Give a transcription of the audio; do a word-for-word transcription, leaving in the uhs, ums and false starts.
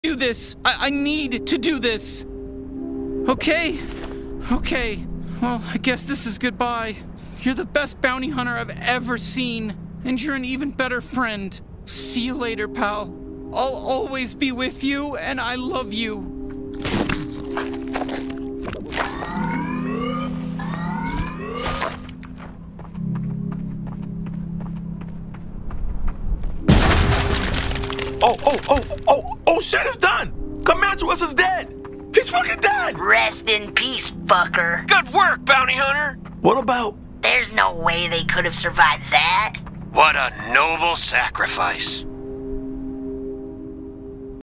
do this. I, I need to do this. Okay. Okay. Well, I guess this is goodbye. You're the best bounty hunter I've ever seen. And you're an even better friend. See you later, pal. I'll always be with you, and I love you. Oh, oh, oh, oh, oh, shit, it's done! Comantuous is dead! He's fucking dead! Rest in peace, fucker. Good work, bounty hunter! What about... There's no way they could have survived that. What a noble sacrifice.